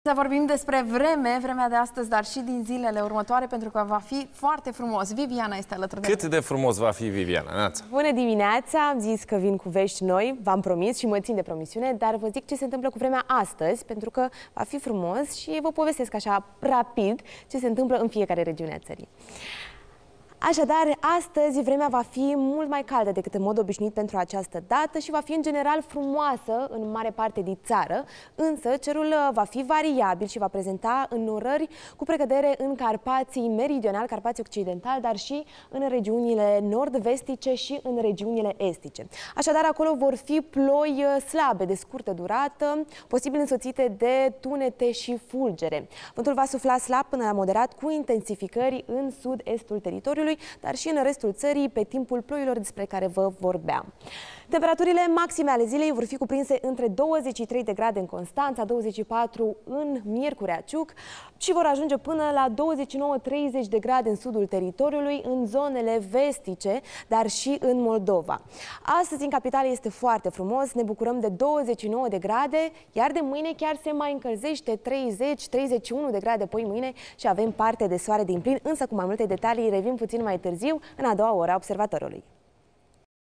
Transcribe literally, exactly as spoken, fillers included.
Să vorbim despre vreme, vremea de astăzi, dar și din zilele următoare, pentru că va fi foarte frumos. Viviana este alături de noi. Cât de frumos va fi, Viviana? Neața. Bună dimineața! Am zis că vin cu vești noi, v-am promis și mă țin de promisiune, dar vă zic ce se întâmplă cu vremea astăzi, pentru că va fi frumos și vă povestesc așa rapid ce se întâmplă în fiecare regiune a țării. Așadar, astăzi vremea va fi mult mai caldă decât în mod obișnuit pentru această dată și va fi în general frumoasă în mare parte din țară, însă cerul va fi variabil și va prezenta înnorări cu precădere în Carpații meridional, Carpații occidental, dar și în regiunile nord-vestice și în regiunile estice. Așadar, acolo vor fi ploi slabe, de scurtă durată, posibil însoțite de tunete și fulgere. Vântul va sufla slab până la moderat, cu intensificări în sud-estul teritoriului, dar și în restul țării pe timpul ploilor despre care vă vorbeam. Temperaturile maxime ale zilei vor fi cuprinse între douăzeci și trei de grade în Constanța, douăzeci și patru în Miercurea Ciuc și vor ajunge până la douăzeci și nouă treizeci de grade în sudul teritoriului, în zonele vestice, dar și în Moldova. Astăzi în capitală este foarte frumos, ne bucurăm de douăzeci și nouă de grade, iar de mâine chiar se mai încălzește, treizeci treizeci și unu de grade poi mâine și avem parte de soare din plin, însă cu mai multe detalii revin puțin mai târziu, în a doua oră a Observatorului.